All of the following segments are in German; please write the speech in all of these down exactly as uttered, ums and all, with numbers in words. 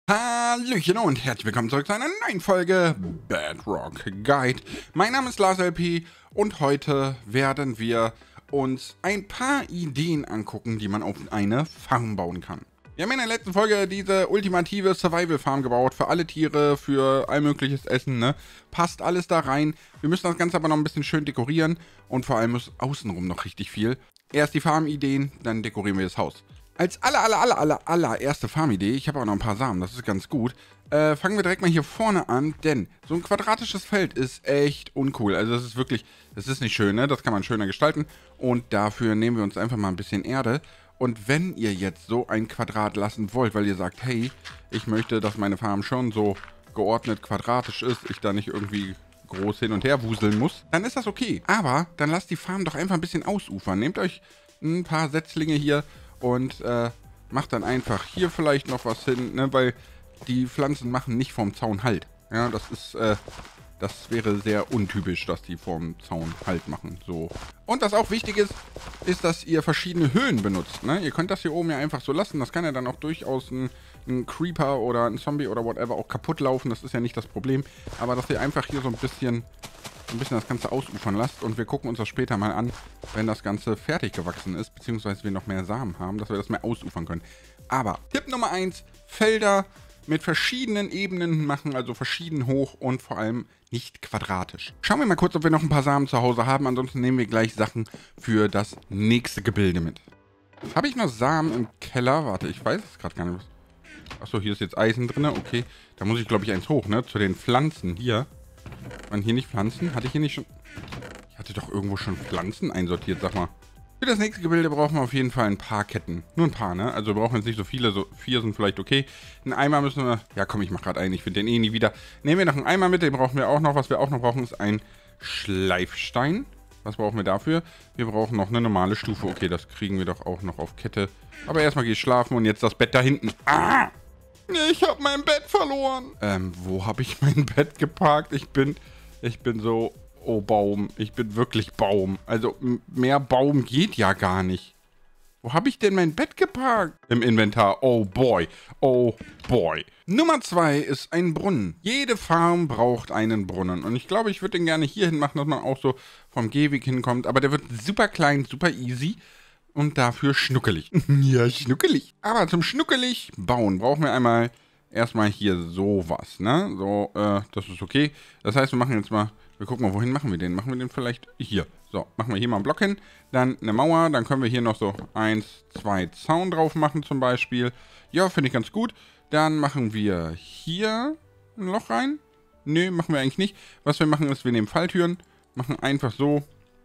Hallöchen und herzlich willkommen zurück zu einer neuen Folge Bedrock Guide. Mein Name ist Lars L P und heute werden wir uns ein paar Ideen angucken, die man auf eine Farm bauen kann. Wir haben in der letzten Folge diese ultimative Survival Farm gebaut, für alle Tiere, für all mögliches Essen, ne? Passt alles da rein. Wir müssen das Ganze aber noch ein bisschen schön dekorieren und vor allem ist außenrum noch richtig viel. Erst die Farmideen, dann dekorieren wir das Haus. Als aller, aller, aller, aller, allererste Farmidee, ich habe auch noch ein paar Samen, das ist ganz gut, äh, fangen wir direkt mal hier vorne an, denn so ein quadratisches Feld ist echt uncool. Also das ist wirklich, das ist nicht schön, ne? Das kann man schöner gestalten und dafür nehmen wir uns einfach mal ein bisschen Erde. Und wenn ihr jetzt so ein Quadrat lassen wollt, weil ihr sagt, hey, ich möchte, dass meine Farm schon so geordnet quadratisch ist, ich da nicht irgendwie groß hin und her wuseln muss, dann ist das okay. Aber dann lasst die Farm doch einfach ein bisschen ausufern. Nehmt euch ein paar Setzlinge hier und äh, macht dann einfach hier vielleicht noch was hin, ne, weil die Pflanzen machen nicht vom Zaun Halt. Ja, das ist, äh, das wäre sehr untypisch, dass die vom Zaun Halt machen. So. Und was auch wichtig ist, ist, dass ihr verschiedene Höhen benutzt. Ne? Ihr könnt das hier oben ja einfach so lassen. Das kann ja dann auch durchaus ein, ein Creeper oder ein Zombie oder whatever auch kaputt laufen. Das ist ja nicht das Problem. Aber dass ihr einfach hier so ein bisschen... ein bisschen das Ganze ausufern lasst und wir gucken uns das später mal an, wenn das Ganze fertig gewachsen ist, beziehungsweise wir noch mehr Samen haben, dass wir das mehr ausufern können. Aber Tipp Nummer eins, Felder mit verschiedenen Ebenen machen, also verschieden hoch und vor allem nicht quadratisch. Schauen wir mal kurz, ob wir noch ein paar Samen zu Hause haben, ansonsten nehmen wir gleich Sachen für das nächste Gebilde mit. Habe ich noch Samen im Keller? Warte, ich weiß es gerade gar nicht. Achso, hier ist jetzt Eisen drin, okay. Da muss ich, glaube ich, eins hoch, ne? Zu den Pflanzen hier. Waren hier nicht Pflanzen? Hatte ich hier nicht schon... Ich hatte doch irgendwo schon Pflanzen einsortiert, sag mal. Für das nächste Gebilde brauchen wir auf jeden Fall ein paar Ketten. Nur ein paar, ne? Also wir brauchen jetzt nicht so viele, so vier sind vielleicht okay. Einen Eimer müssen wir... Ja komm, ich mach gerade einen, ich finde den eh nie wieder. Nehmen wir noch einen Eimer mit, den brauchen wir auch noch. Was wir auch noch brauchen, ist ein Schleifstein. Was brauchen wir dafür? Wir brauchen noch eine normale Stufe. Okay, das kriegen wir doch auch noch auf Kette. Aber erstmal gehe ich schlafen und jetzt das Bett da hinten. Ah! Ich habe mein Bett verloren. Ähm, wo habe ich mein Bett geparkt? Ich bin, ich bin so, oh Baum. Ich bin wirklich Baum. Also mehr Baum geht ja gar nicht. Wo habe ich denn mein Bett geparkt? Im Inventar. Oh boy. Oh boy. Nummer zwei ist ein Brunnen. Jede Farm braucht einen Brunnen. Und ich glaube, ich würde den gerne hier hin machen, dass man auch so vom Gehweg hinkommt. Aber der wird super klein, super easy. Und dafür schnuckelig. Ja, schnuckelig. Aber zum schnuckelig bauen brauchen wir einmal erstmal hier sowas, ne? So, äh, das ist okay. Das heißt, wir machen jetzt mal, wir gucken mal, wohin machen wir den? Machen wir den vielleicht hier. So, machen wir hier mal einen Block hin, dann eine Mauer, dann können wir hier noch so eins, zwei Zaun drauf machen zum Beispiel. Ja, finde ich ganz gut. Dann machen wir hier ein Loch rein. Nö, machen wir eigentlich nicht. Was wir machen ist, wir nehmen Falltüren, machen einfach so,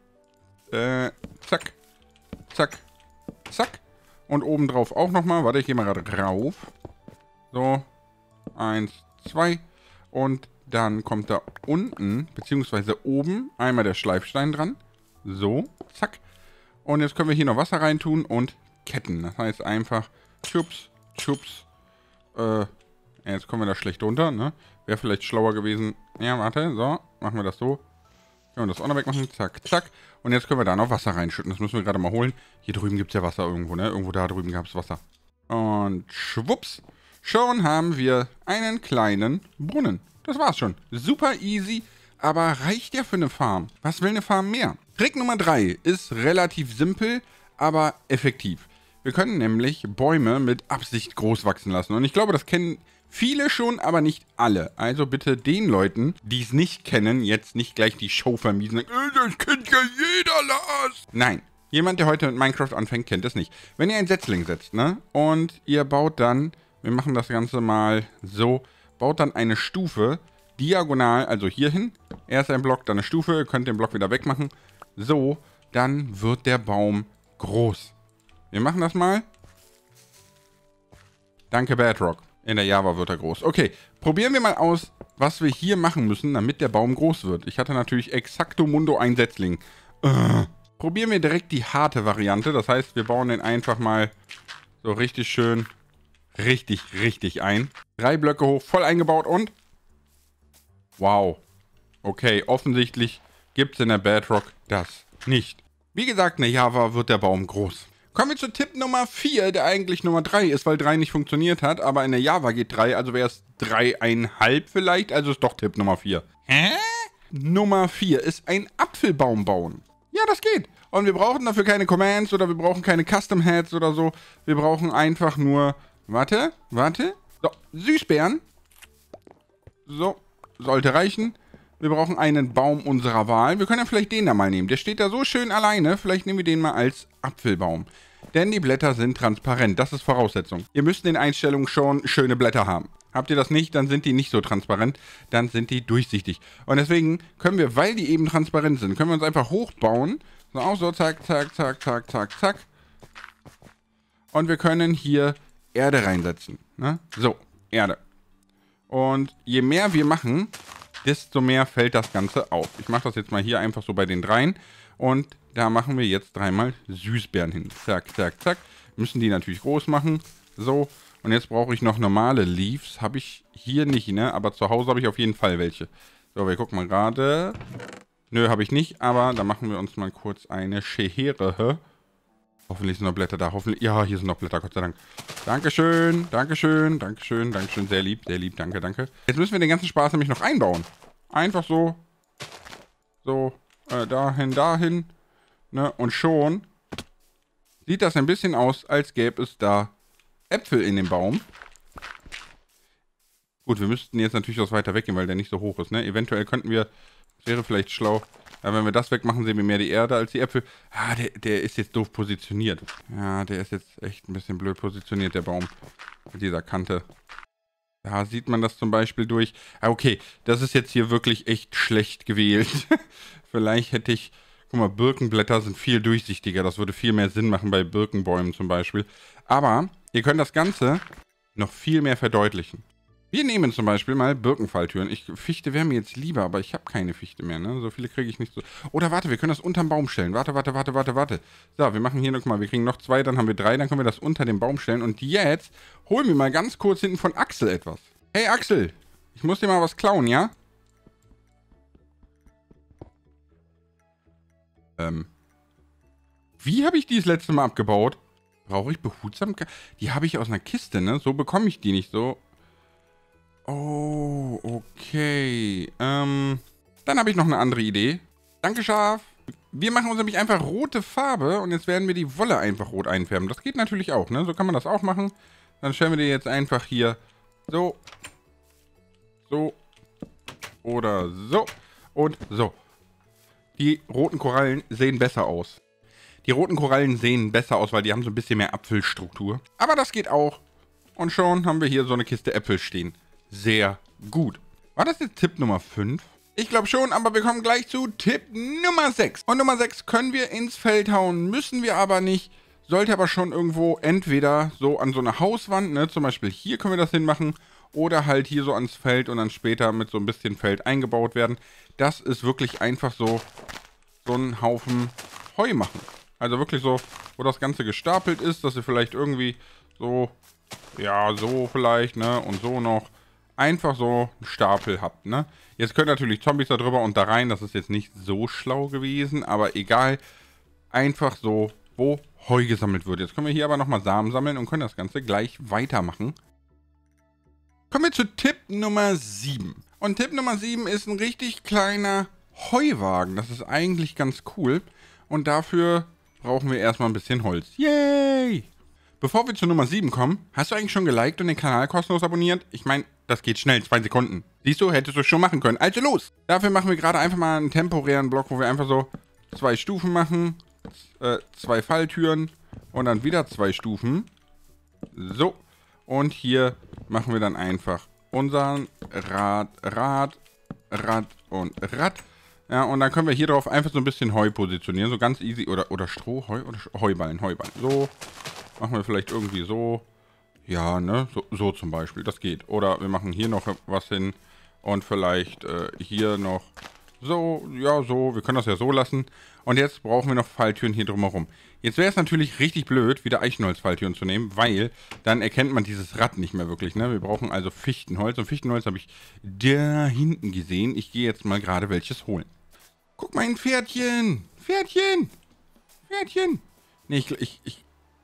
äh, zack. Zack, zack. Und obendrauf auch nochmal. Warte, ich gehe mal gerade rauf. So. Eins, zwei. Und dann kommt da unten, beziehungsweise oben, einmal der Schleifstein dran. So, zack. Und jetzt können wir hier noch Wasser reintun und ketten. Das heißt einfach, chups, chups. Äh, jetzt kommen wir da schlecht runter, ne? Wäre vielleicht schlauer gewesen. Ja, warte, so. Machen wir das so. Können wir das auch noch wegmachen. Zack, zack. Und jetzt können wir da noch Wasser reinschütten. Das müssen wir gerade mal holen. Hier drüben gibt es ja Wasser irgendwo, ne? Irgendwo da drüben gab es Wasser. Und schwupps. Schon haben wir einen kleinen Brunnen. Das war's schon. Super easy, aber reicht ja für eine Farm. Was will eine Farm mehr? Trick Nummer drei ist relativ simpel, aber effektiv. Wir können nämlich Bäume mit Absicht groß wachsen lassen. Und ich glaube, das kennen viele schon, aber nicht alle. Also bitte den Leuten, die es nicht kennen, jetzt nicht gleich die Show vermiesen. Äh, das kennt ja jeder, Lars. Nein, jemand, der heute mit Minecraft anfängt, kennt es nicht. Wenn ihr einen Setzling setzt, ne? Und ihr baut dann, wir machen das Ganze mal so, baut dann eine Stufe diagonal, also hier hin. Erst ein Block, dann eine Stufe. Ihr könnt den Block wieder wegmachen. So, dann wird der Baum groß. Wir machen das mal. Danke, Bedrock. In der Java wird er groß. Okay, probieren wir mal aus, was wir hier machen müssen, damit der Baum groß wird. Ich hatte natürlich exacto mundo ein Setzling. Äh. Probieren wir direkt die harte Variante. Das heißt, wir bauen den einfach mal so richtig schön, richtig, richtig ein. Drei Blöcke hoch, voll eingebaut und... Wow. Okay, offensichtlich gibt es in der Bedrock das nicht. Wie gesagt, in der Java wird der Baum groß. Kommen wir zu Tipp Nummer vier, der eigentlich Nummer drei ist, weil drei nicht funktioniert hat, aber in der Java geht drei, also wäre es drei Komma fünf vielleicht, also ist doch Tipp Nummer vier. Hä? Nummer vier ist ein Apfelbaum bauen. Ja, das geht. Und wir brauchen dafür keine Commands oder wir brauchen keine Custom Heads oder so. Wir brauchen einfach nur, warte, warte, so, Süßbeeren. So, sollte reichen. Wir brauchen einen Baum unserer Wahl. Wir können ja vielleicht den da mal nehmen. Der steht da so schön alleine. Vielleicht nehmen wir den mal als Apfelbaum. Denn die Blätter sind transparent. Das ist Voraussetzung. Ihr müsst in den Einstellungen schon schöne Blätter haben. Habt ihr das nicht, dann sind die nicht so transparent. Dann sind die durchsichtig. Und deswegen können wir, weil die eben transparent sind, können wir uns einfach hochbauen. So, auch so, zack, zack, zack, zack, zack, zack. Und wir können hier Erde reinsetzen. Ne? So, Erde. Und je mehr wir machen, desto mehr fällt das Ganze auf. Ich mache das jetzt mal hier einfach so bei den dreien. Und da machen wir jetzt dreimal Süßbeeren hin. Zack, zack, zack. Müssen die natürlich groß machen. So. Und jetzt brauche ich noch normale Leaves. Habe ich hier nicht, ne? Aber zu Hause habe ich auf jeden Fall welche. So, wir gucken mal gerade. Nö, habe ich nicht. Aber da machen wir uns mal kurz eine Schere. Hoffentlich sind noch Blätter da. Hoffentlich. Ja, hier sind noch Blätter, Gott sei Dank. Dankeschön, Dankeschön, Dankeschön, Dankeschön. Sehr lieb, sehr lieb, danke, danke. Jetzt müssen wir den ganzen Spaß nämlich noch einbauen. Einfach so. So, äh, dahin, dahin. Ne? Und schon sieht das ein bisschen aus, als gäbe es da Äpfel in dem Baum. Gut, wir müssten jetzt natürlich was weiter weggehen, weil der nicht so hoch ist. Ne? Eventuell könnten wir, das wäre vielleicht schlau, ja, wenn wir das wegmachen, sehen wir mehr die Erde als die Äpfel. Ah, der, der ist jetzt doof positioniert. Ja, der ist jetzt echt ein bisschen blöd positioniert, der Baum. Mit dieser Kante. Da sieht man das zum Beispiel durch. Ah, okay, das ist jetzt hier wirklich echt schlecht gewählt. Vielleicht hätte ich... Guck mal, Birkenblätter sind viel durchsichtiger. Das würde viel mehr Sinn machen bei Birkenbäumen zum Beispiel. Aber ihr könnt das Ganze noch viel mehr verdeutlichen. Wir nehmen zum Beispiel mal Birkenfalltüren. Ich, Fichte wäre mir jetzt lieber, aber ich habe keine Fichte mehr, ne? So viele kriege ich nicht so. Oder warte, wir können das unterm Baum stellen. Warte, warte, warte, warte, warte. So, wir machen hier noch mal, wir kriegen noch zwei, dann haben wir drei, dann können wir das unter dem Baum stellen. Und jetzt holen wir mal ganz kurz hinten von Axel etwas. Hey Axel, ich muss dir mal was klauen, ja? Ähm. Wie habe ich die das letzte Mal abgebaut? Brauche ich Behutsamkeit? Die habe ich aus einer Kiste, ne? So bekomme ich die nicht so. Oh, okay. Ähm, dann habe ich noch eine andere Idee. Danke, Schaf. Wir machen uns nämlich einfach rote Farbe und jetzt werden wir die Wolle einfach rot einfärben. Das geht natürlich auch, ne? So kann man das auch machen. Dann stellen wir die jetzt einfach hier so, so oder so und so. Die roten Korallen sehen besser aus. Die roten Korallen sehen besser aus, weil die haben so ein bisschen mehr Apfelstruktur. Aber das geht auch. Und schon haben wir hier so eine Kiste Äpfel stehen. Sehr gut. War das jetzt Tipp Nummer fünf? Ich glaube schon, aber wir kommen gleich zu Tipp Nummer sechs. Und Nummer sechs können wir ins Feld hauen, müssen wir aber nicht. Sollte aber schon irgendwo entweder so an so eine Hauswand, ne, zum Beispiel hier können wir das hinmachen, oder halt hier so ans Feld und dann später mit so ein bisschen Feld eingebaut werden. Das ist wirklich einfach so, so ein Haufen Heu machen. Also wirklich so, wo das Ganze gestapelt ist, dass ihr vielleicht irgendwie so, ja, so vielleicht, ne, und so noch einfach so einen Stapel habt, ne. Jetzt können natürlich Zombies da drüber und da rein, das ist jetzt nicht so schlau gewesen, aber egal, einfach so, wo Heu gesammelt wird. Jetzt können wir hier aber nochmal Samen sammeln und können das Ganze gleich weitermachen. Kommen wir zu Tipp Nummer sieben. Und Tipp Nummer sieben ist ein richtig kleiner Heuwagen. Das ist eigentlich ganz cool. Und dafür brauchen wir erstmal ein bisschen Holz. Yay! Bevor wir zu Nummer sieben kommen, hast du eigentlich schon geliked und den Kanal kostenlos abonniert? Ich meine, das geht schnell, zwei Sekunden. Siehst du, hättest du schon machen können. Also los! Dafür machen wir gerade einfach mal einen temporären Block, wo wir einfach so zwei Stufen machen, äh, zwei Falltüren und dann wieder zwei Stufen. So. Und hier machen wir dann einfach unseren Rad, Rad, Rad und Rad. Ja, und dann können wir hier drauf einfach so ein bisschen Heu positionieren. So ganz easy. Oder, oder Stroh, Heu oder Heuballen, Heuballen. So. Machen wir vielleicht irgendwie so. Ja, ne? So, so zum Beispiel. Das geht. Oder wir machen hier noch was hin. Und vielleicht äh, hier noch so. Ja, so. Wir können das ja so lassen. Und jetzt brauchen wir noch Falltüren hier drumherum. Jetzt wäre es natürlich richtig blöd, wieder Eichenholz-Falltüren zu nehmen, weil dann erkennt man dieses Rad nicht mehr wirklich. Ne? Wir brauchen also Fichtenholz. Und Fichtenholz habe ich da hinten gesehen. Ich gehe jetzt mal gerade welches holen. Guck mal, ein Pferdchen. Pferdchen. Pferdchen. Nee, ich, ich, ich,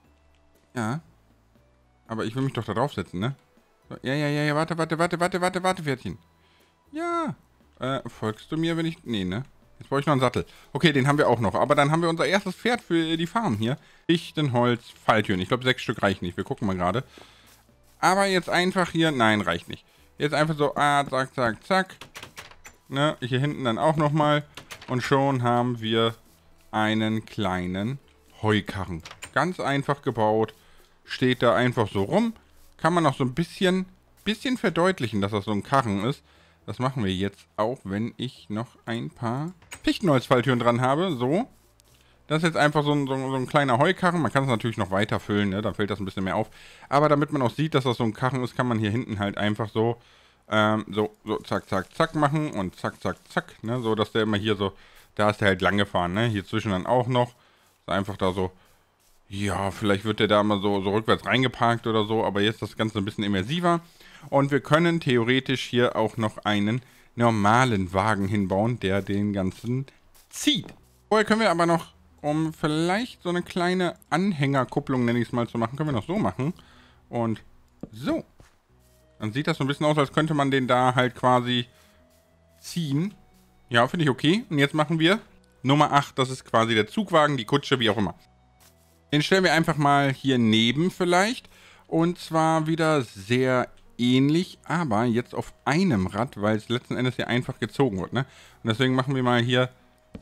Ja. Aber ich will mich doch da draufsetzen, ne? So, ja, ja, ja, ja, warte, warte, warte, warte, warte, warte, Pferdchen. Ja. Äh, folgst du mir, wenn ich... Nee, ne? Jetzt brauche ich noch einen Sattel. Okay, den haben wir auch noch. Aber dann haben wir unser erstes Pferd für die Farm hier. Fichtenholz, Falltüren. Ich glaube, sechs Stück reichen nicht. Wir gucken mal gerade. Aber jetzt einfach hier... Nein, reicht nicht. Jetzt einfach so... Ah, zack, zack, zack. Ne? Hier hinten dann auch nochmal. Und schon haben wir einen kleinen Heukarren. Ganz einfach gebaut. Steht da einfach so rum. Kann man noch so ein bisschen, bisschen verdeutlichen, dass das so ein Karren ist. Das machen wir jetzt auch, wenn ich noch ein paar Fichtenholzfalltüren dran habe. So. Das ist jetzt einfach so ein, so, so ein kleiner Heukarren. Man kann es natürlich noch weiter füllen, ne? Dann fällt das ein bisschen mehr auf. Aber damit man auch sieht, dass das so ein Karren ist, kann man hier hinten halt einfach so, ähm, so, so, zack, zack, zack machen und zack, zack, zack, ne? So, dass der immer hier so, da ist der halt lang gefahren, ne? Hier zwischen dann auch noch. Ist einfach da so, ja, vielleicht wird der da mal so, so rückwärts reingeparkt oder so, aber jetzt ist das Ganze ein bisschen immersiver. Und wir können theoretisch hier auch noch einen normalen Wagen hinbauen, der den ganzen zieht. Vorher können wir aber noch, um vielleicht so eine kleine Anhängerkupplung, nenne ich es mal, zu machen, können wir noch so machen. Und so. Dann sieht das so ein bisschen aus, als könnte man den da halt quasi ziehen. Ja, finde ich okay. Und jetzt machen wir Nummer acht, das ist quasi der Zugwagen, die Kutsche, wie auch immer. Den stellen wir einfach mal hier neben vielleicht. Und zwar wieder sehr ähnlich, aber jetzt auf einem Rad, weil es letzten Endes hier einfach gezogen wird, ne? Und deswegen machen wir mal hier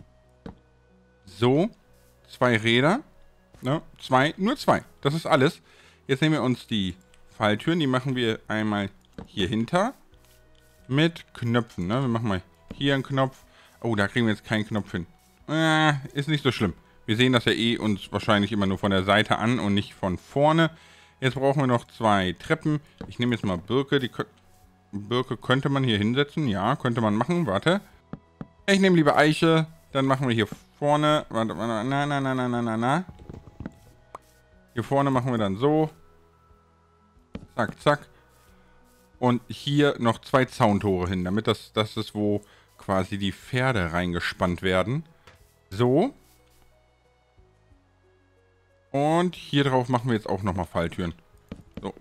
so zwei Räder, ne? Zwei, nur zwei. Das ist alles. Jetzt nehmen wir uns die Falltüren, die machen wir einmal hier hinter mit Knöpfen, ne? Wir machen mal hier einen Knopf. Oh, da kriegen wir jetzt keinen Knopf hin. Äh, ist nicht so schlimm. Wir sehen das ja eh uns wahrscheinlich immer nur von der Seite an und nicht von vorne. Jetzt brauchen wir noch zwei Treppen. Ich nehme jetzt mal Birke. Die Birke könnte man hier hinsetzen. Ja, könnte man machen. Warte. Ich nehme lieber Eiche. Dann machen wir hier vorne. Warte, na, na, na, na, na, na, na. Hier vorne machen wir dann so. Zack, zack. Und hier noch zwei Zauntore hin, damit das, das ist, wo quasi die Pferde reingespannt werden. So. Und hier drauf machen wir jetzt auch nochmal Falltüren. So.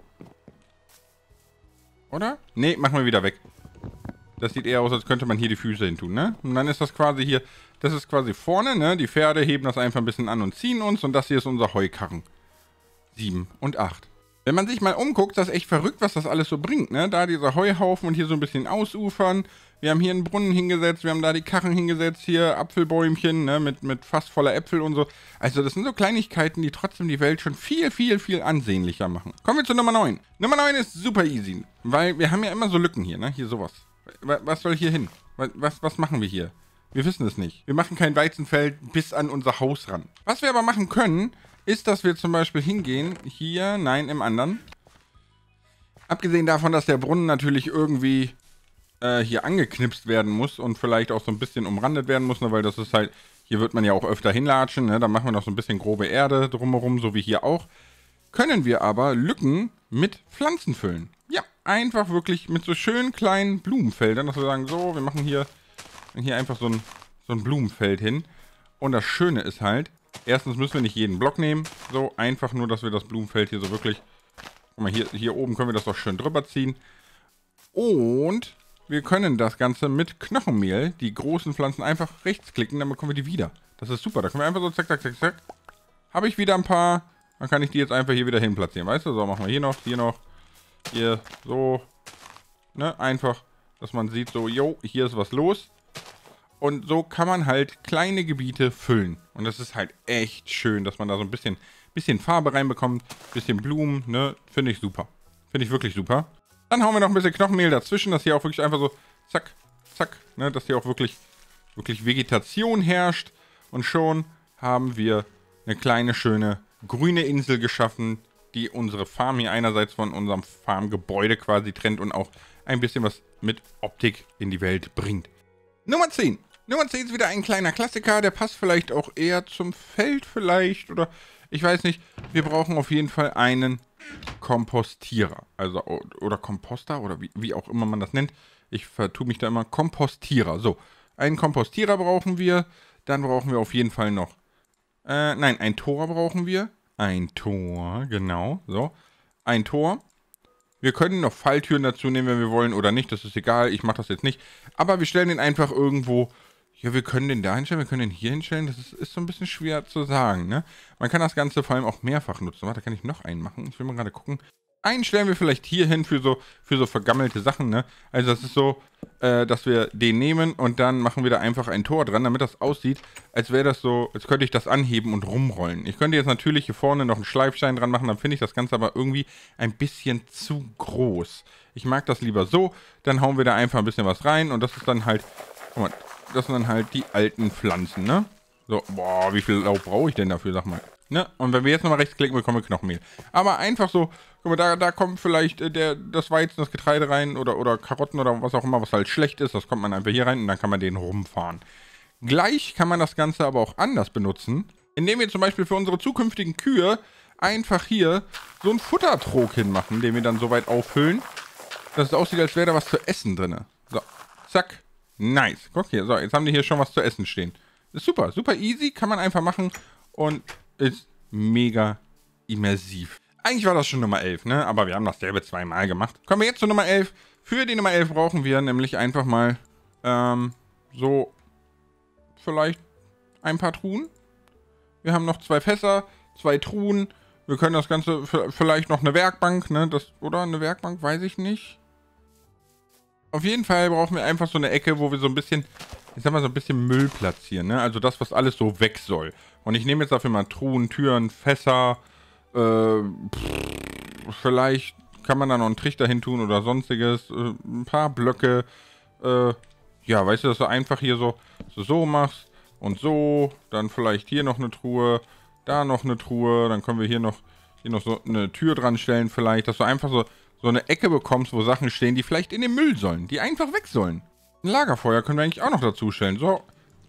Oder? Ne, machen wir wieder weg. Das sieht eher aus, als könnte man hier die Füße hin tun, ne? Und dann ist das quasi hier, das ist quasi vorne, ne? Die Pferde heben das einfach ein bisschen an und ziehen uns. Und das hier ist unser Heukarren. sieben und acht. Wenn man sich mal umguckt, ist das echt verrückt, was das alles so bringt, ne? Da dieser Heuhaufen und hier so ein bisschen ausufern. Wir haben hier einen Brunnen hingesetzt, wir haben da die Karren hingesetzt, hier Apfelbäumchen, ne, mit, mit fast voller Äpfel und so. Also das sind so Kleinigkeiten, die trotzdem die Welt schon viel, viel, viel ansehnlicher machen. Kommen wir zu Nummer neun. Nummer neun ist super easy, weil wir haben ja immer so Lücken hier, ne? Hier sowas. Was soll hier hin? Was, was machen wir hier? Wir wissen es nicht. Wir machen kein Weizenfeld bis an unser Haus ran. Was wir aber machen können, ist, dass wir zum Beispiel hingehen, hier, nein, im anderen. Abgesehen davon, dass der Brunnen natürlich irgendwie äh, hier angeknipst werden muss und vielleicht auch so ein bisschen umrandet werden muss, ne, weil das ist halt, hier wird man ja auch öfter hinlatschen, ne, da machen wir noch so ein bisschen grobe Erde drumherum, so wie hier auch. Können wir aber Lücken mit Pflanzen füllen. Ja, einfach wirklich mit so schönen kleinen Blumenfeldern, dass wir sagen, so, wir machen hier, hier einfach so ein, so ein Blumenfeld hin. Und das Schöne ist halt, erstens müssen wir nicht jeden Block nehmen. So, einfach nur, dass wir das Blumenfeld hier so wirklich... Guck mal, hier, hier oben können wir das doch schön drüber ziehen. Und wir können das Ganze mit Knochenmehl, die großen Pflanzen, einfach rechtsklicken, dann bekommen wir die wieder. Das ist super. Da können wir einfach so zack, zack, zack, zack. Habe ich wieder ein paar. Dann kann ich die jetzt einfach hier wieder hin platzieren. Weißt du? So, machen wir hier noch, hier noch. Hier, so. Ne, einfach, dass man sieht, so, jo, hier ist was los. Und so kann man halt kleine Gebiete füllen. Und das ist halt echt schön, dass man da so ein bisschen, bisschen Farbe reinbekommt. Bisschen Blumen, ne? Finde ich super. Finde ich wirklich super. Dann hauen wir noch ein bisschen Knochenmehl dazwischen, dass hier auch wirklich einfach so zack, zack, ne? Dass hier auch wirklich, wirklich Vegetation herrscht. Und schon haben wir eine kleine, schöne grüne Insel geschaffen, die unsere Farm hier einerseits von unserem Farmgebäude quasi trennt und auch ein bisschen was mit Optik in die Welt bringt. Nummer zehn. Nummer zehn ist wieder ein kleiner Klassiker, der passt vielleicht auch eher zum Feld vielleicht oder ich weiß nicht. Wir brauchen auf jeden Fall einen Kompostierer, also oder Komposter oder wie, wie auch immer man das nennt. Ich vertue mich da immer. Kompostierer. So, einen Kompostierer brauchen wir. Dann brauchen wir auf jeden Fall noch, äh, nein, ein Tor brauchen wir. ein Tor, genau, so. Ein Tor. Wir können noch Falltüren dazu nehmen, wenn wir wollen oder nicht, das ist egal, ich mache das jetzt nicht. Aber wir stellen den einfach irgendwo, ja, wir können den da hinstellen, wir können den hier hinstellen, das ist, ist so ein bisschen schwer zu sagen, ne? Man kann das Ganze vor allem auch mehrfach nutzen. Warte, kann ich noch einen machen? Ich will mal gerade gucken. Einen stellen wir vielleicht hier hin für so, für so vergammelte Sachen, ne? Also das ist so, äh, dass wir den nehmen und dann machen wir da einfach ein Tor dran, damit das aussieht, als wäre das so, als könnte ich das anheben und rumrollen. Ich könnte jetzt natürlich hier vorne noch einen Schleifstein dran machen, dann finde ich das Ganze aber irgendwie ein bisschen zu groß. Ich mag das lieber so, dann hauen wir da einfach ein bisschen was rein und das ist dann halt, guck mal, das sind dann halt die alten Pflanzen, ne? So, boah, wie viel Laub brauche ich denn dafür, sag mal. Ne? Und wenn wir jetzt nochmal rechts klicken, bekommen wir Knochenmehl. Aber einfach so, guck mal, da, da kommt vielleicht äh, der, das Weizen, das Getreide rein oder, oder Karotten oder was auch immer, was halt schlecht ist. Das kommt man einfach hier rein und dann kann man den rumfahren. Gleich kann man das Ganze aber auch anders benutzen, indem wir zum Beispiel für unsere zukünftigen Kühe einfach hier so einen Futtertrog hinmachen, den wir dann so weit auffüllen, dass es aussieht, als wäre da was zu essen drin. So, zack, nice. Guck hier, so, jetzt haben die hier schon was zu essen stehen. Ist super, super easy, kann man einfach machen und ist mega immersiv. Eigentlich war das schon Nummer elf, ne? Aber wir haben dasselbe zweimal gemacht. Kommen wir jetzt zur Nummer elf. Für die Nummer elf brauchen wir nämlich einfach mal ähm, so vielleicht ein paar Truhen. Wir haben noch zwei Fässer, zwei Truhen. Wir können das Ganze, vielleicht noch eine Werkbank, ne? Das, oder eine Werkbank, weiß ich nicht. Auf jeden Fall brauchen wir einfach so eine Ecke, wo wir so ein bisschen, ich sag mal, so ein bisschen Müll platzieren, ne? Also das, was alles so weg soll. Und ich nehme jetzt dafür mal Truhen, Türen, Fässer, äh, pff, vielleicht kann man da noch einen Trichter hin tun oder sonstiges, äh, ein paar Blöcke, äh, ja, weißt du, dass du einfach hier so, so, so machst und so, dann vielleicht hier noch eine Truhe, da noch eine Truhe, dann können wir hier noch, hier noch so eine Tür dran stellen vielleicht, dass du einfach so, so eine Ecke bekommst, wo Sachen stehen, die vielleicht in den Müll sollen, die einfach weg sollen. Ein Lagerfeuer können wir eigentlich auch noch dazu stellen, so,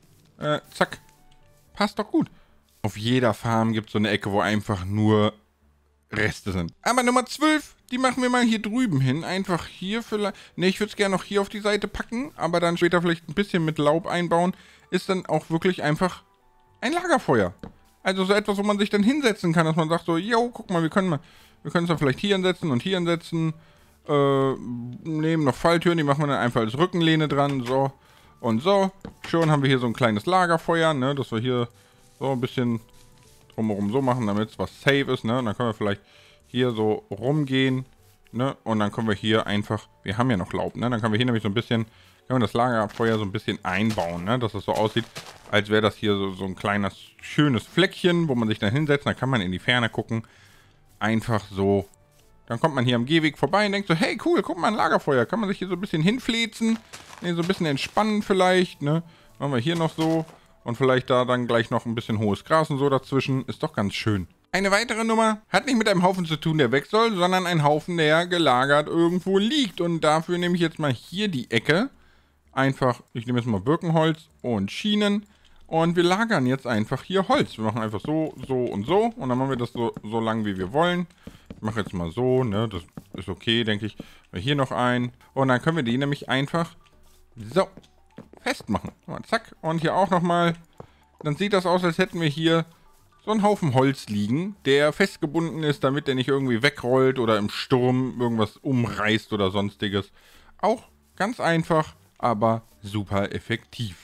äh, zack, passt doch gut. Auf jeder Farm gibt es so eine Ecke, wo einfach nur Reste sind. Aber Nummer zwölf, die machen wir mal hier drüben hin. Einfach hier vielleicht. Ne, ich würde es gerne noch hier auf die Seite packen, aber dann später vielleicht ein bisschen mit Laub einbauen. Ist dann auch wirklich einfach ein Lagerfeuer. Also so etwas, wo man sich dann hinsetzen kann, dass man sagt so, yo, guck mal, wir können mal, wir können es dann vielleicht hier hinsetzen und hier hinsetzen. Äh, nehmen noch Falltüren, die machen wir dann einfach als Rückenlehne dran, so und so. Schon haben wir hier so ein kleines Lagerfeuer, ne, dass wir hier so ein bisschen drumherum so machen, damit es was safe ist, ne? Und dann können wir vielleicht hier so rumgehen, ne? Und dann können wir hier einfach, wir haben ja noch Laub, ne? Dann können wir hier nämlich so ein bisschen, können wir das Lagerfeuer so ein bisschen einbauen, ne? Dass es so aussieht, als wäre das hier so, so ein kleines, schönes Fleckchen, wo man sich dann hinsetzt, dann kann man in die Ferne gucken. Einfach so. Dann kommt man hier am Gehweg vorbei und denkt so, hey, cool, guck mal, ein Lagerfeuer. Kann man sich hier so ein bisschen hinfläzen, ne? So ein bisschen entspannen vielleicht, ne? Machen wir hier noch so. Und vielleicht da dann gleich noch ein bisschen hohes Gras und so dazwischen. Ist doch ganz schön. Eine weitere Nummer hat nicht mit einem Haufen zu tun, der weg soll, sondern ein Haufen, der gelagert irgendwo liegt. Und dafür nehme ich jetzt mal hier die Ecke. Einfach, ich nehme jetzt mal Birkenholz und Schienen. Und wir lagern jetzt einfach hier Holz. Wir machen einfach so, so und so. Und dann machen wir das so, so lang, wie wir wollen. Ich mache jetzt mal so, ne? Das ist okay, denke ich. Hier noch ein. Und dann können wir die nämlich einfach so festmachen. Zack. Und hier auch nochmal. Dann sieht das aus, als hätten wir hier so einen Haufen Holz liegen, der festgebunden ist, damit der nicht irgendwie wegrollt oder im Sturm irgendwas umreißt oder sonstiges. Auch ganz einfach, aber super effektiv.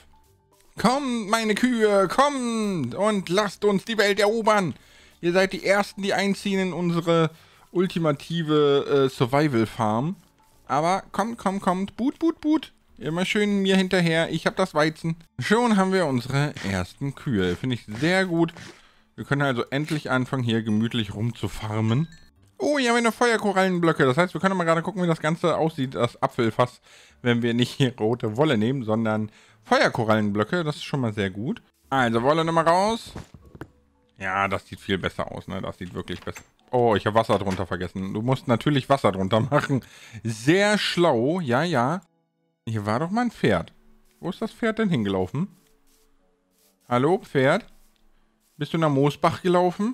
Kommt, meine Kühe, kommt und lasst uns die Welt erobern. Ihr seid die Ersten, die einziehen in unsere ultimative äh, Survival-Farm. Aber kommt, kommt, kommt, boot, boot, boot. Immer schön mir hinterher, ich habe das Weizen. Schon haben wir unsere ersten Kühe. Finde ich sehr gut. Wir können also endlich anfangen, hier gemütlich rumzufarmen. Oh, hier haben wir noch Feuerkorallenblöcke. Das heißt, wir können mal gerade gucken, wie das Ganze aussieht, das Apfelfass, wenn wir nicht hier rote Wolle nehmen, sondern Feuerkorallenblöcke. Das ist schon mal sehr gut. Also, Wolle nochmal raus. Ja, das sieht viel besser aus, ne? Das sieht wirklich besser. Oh, ich habe Wasser drunter vergessen. Du musst natürlich Wasser drunter machen. Sehr schlau, ja, ja. Hier war doch mal ein Pferd. Wo ist das Pferd denn hingelaufen? Hallo, Pferd? Bist du nach Moosbach gelaufen?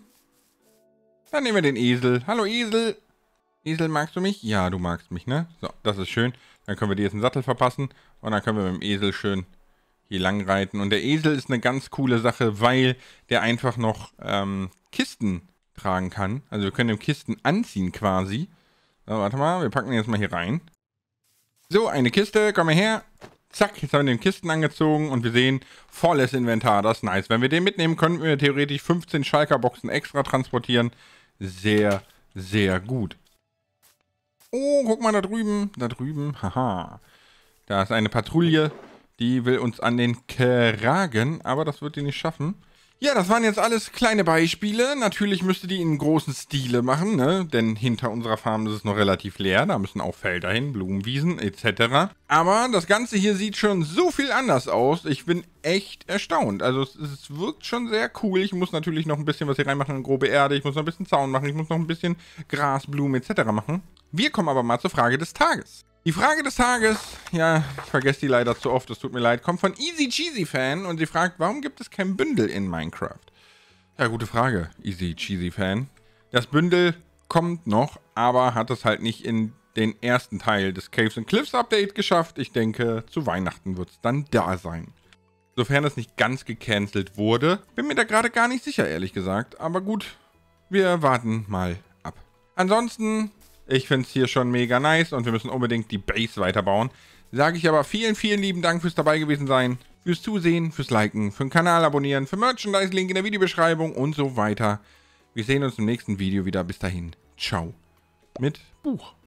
Dann nehmen wir den Esel. Hallo, Esel. Esel, magst du mich? Ja, du magst mich, ne? So, das ist schön. Dann können wir dir jetzt einen Sattel verpassen. Und dann können wir mit dem Esel schön hier lang reiten. Und der Esel ist eine ganz coole Sache, weil der einfach noch ähm, Kisten tragen kann. Also wir können den Kisten anziehen quasi. So, warte mal, wir packen den jetzt mal hier rein. So, eine Kiste, komm mal her. Zack, jetzt haben wir den Kisten angezogen und wir sehen, volles Inventar, das ist nice. Wenn wir den mitnehmen, könnten wir theoretisch fünfzehn Schalker-Boxen extra transportieren. Sehr, sehr gut. Oh, guck mal da drüben, da drüben, haha. Da ist eine Patrouille, die will uns an den Kragen, aber das wird die nicht schaffen. Ja, das waren jetzt alles kleine Beispiele. Natürlich müsste die in großen Stile machen, ne? Denn hinter unserer Farm ist es noch relativ leer. Da müssen auch Felder hin, Blumenwiesen et cetera. Aber das Ganze hier sieht schon so viel anders aus. Ich bin echt erstaunt. Also es, es wirkt schon sehr cool. Ich muss natürlich noch ein bisschen was hier reinmachen, grobe Erde. Ich muss noch ein bisschen Zaun machen. Ich muss noch ein bisschen Gras, Blumen et cetera machen. Wir kommen aber mal zur Frage des Tages. Die Frage des Tages, ja, ich vergesse die leider zu oft, es tut mir leid, kommt von Easy Cheesy Fan und sie fragt, warum gibt es kein Bündel in Minecraft? Ja, gute Frage, Easy Cheesy Fan. Das Bündel kommt noch, aber hat es halt nicht in den ersten Teil des Caves and Cliffs Update geschafft. Ich denke, zu Weihnachten wird es dann da sein. Sofern es nicht ganz gecancelt wurde. Bin mir da gerade gar nicht sicher, ehrlich gesagt. Aber gut, wir warten mal ab. Ansonsten... Ich finde es hier schon mega nice und wir müssen unbedingt die Base weiterbauen. Sage ich aber vielen, vielen lieben Dank fürs dabei gewesen sein, fürs Zusehen, fürs Liken, für den Kanal abonnieren, für Merchandise, Link in der Videobeschreibung und so weiter. Wir sehen uns im nächsten Video wieder. Bis dahin. Ciao. Mit Buch.